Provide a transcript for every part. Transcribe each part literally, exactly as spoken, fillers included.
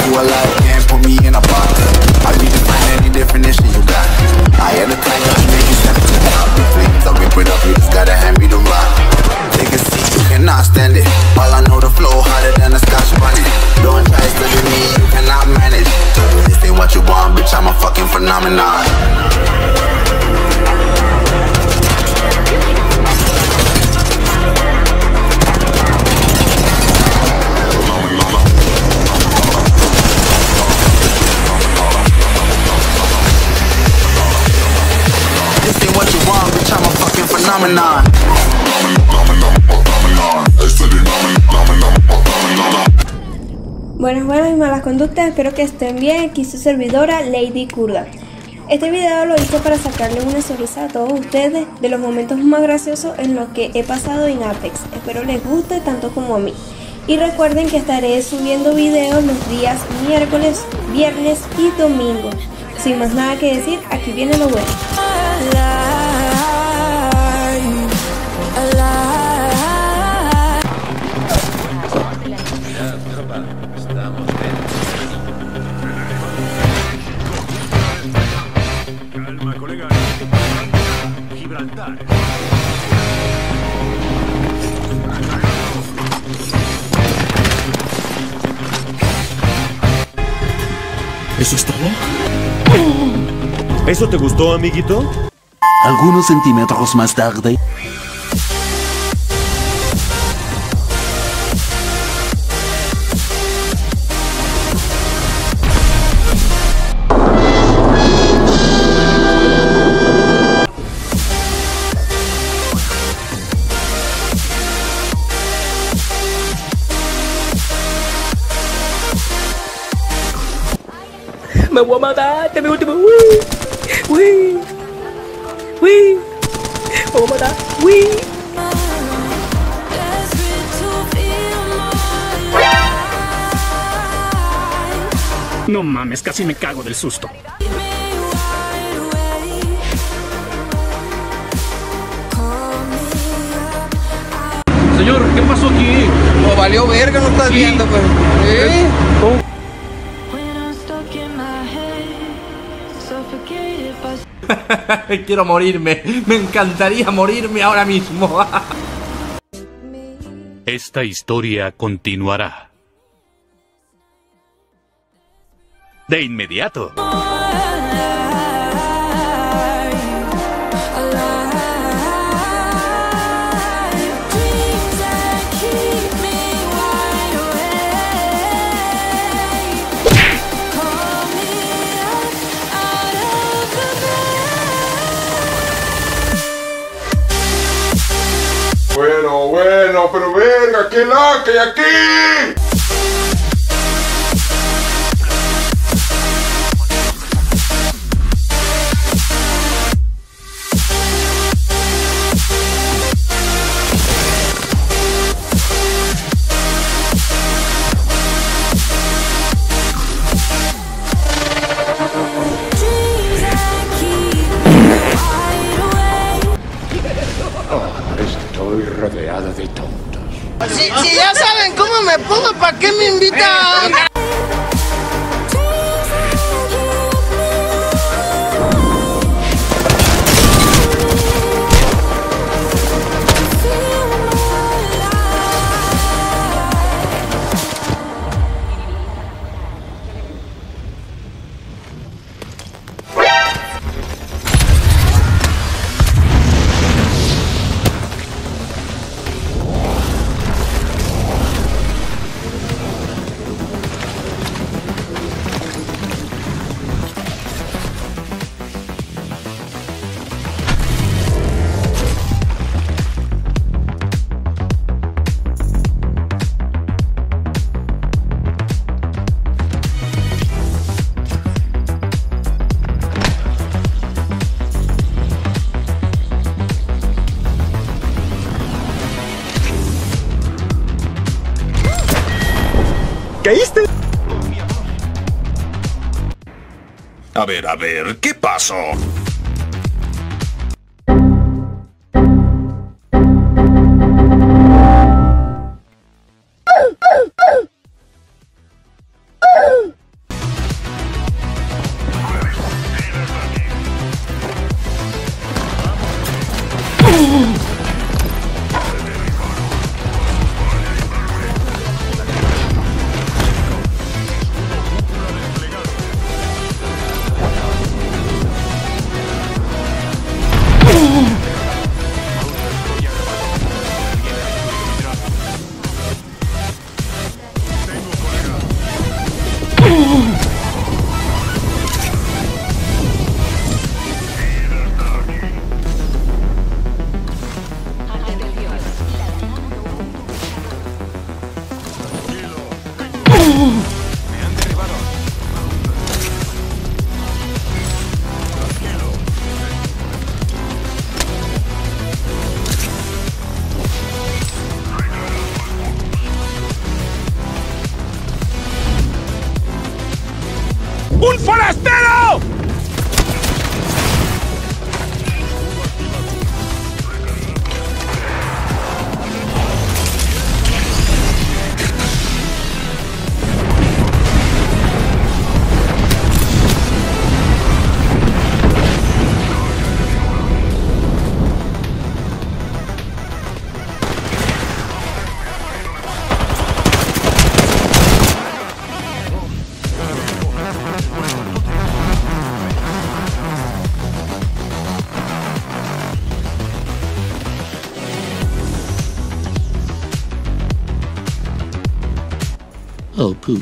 you alive, can't put me in a box. I redefine any definition you got. I am the kind that make you step to the top. The flames, I rip it up, you just gotta hand me the rock. Take a seat, you cannot stand it. All I know, the flow harder than a scotch bunny. Don't try studying me, you cannot manage. This ain't what you want, bitch, I'm a fucking phenomenon. This ain't what you want, bitch, I'm a fucking phenomenon. Buenas, buenas y malas conductas, espero que estén bien. Aquí su servidora Lady Kurda. Este video lo hice para sacarle una sonrisa a todos ustedes de los momentos más graciosos en los que he pasado en Apex. Espero les guste tanto como a mí. Y recuerden que estaré subiendo videos los días miércoles, viernes y domingo. Sin más nada que decir, aquí viene lo bueno. Calma, colega. Gibraltar. ¿Eso es todo? ¿Eso te gustó, amiguito? Algunos centímetros más tarde. Me voy a matar, este es mi último. Uy, uy, uy. Me voy a matar, uy. No mames, casi me cago del susto. Señor, ¿qué pasó aquí? No valió verga, no estás viendo, pues. ¿Eh? ¿Cómo? Quiero morirme. Me encantaría morirme ahora mismo. Esta historia continuará. De inmediato. Bueno, bueno, pero venga, ¿qué la que hay aquí? Estoy rodeado de tontos. Si, si ya saben cómo me pongo, ¿para qué me invitan? ¿Caíste? A ver, a ver, ¿qué pasó? ¡Un forastero! Oh, poop.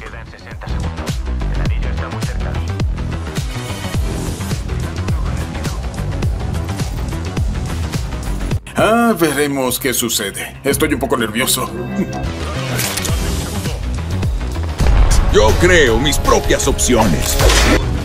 Ah, veremos qué sucede. Estoy un poco nervioso. Yo creo mis propias opciones.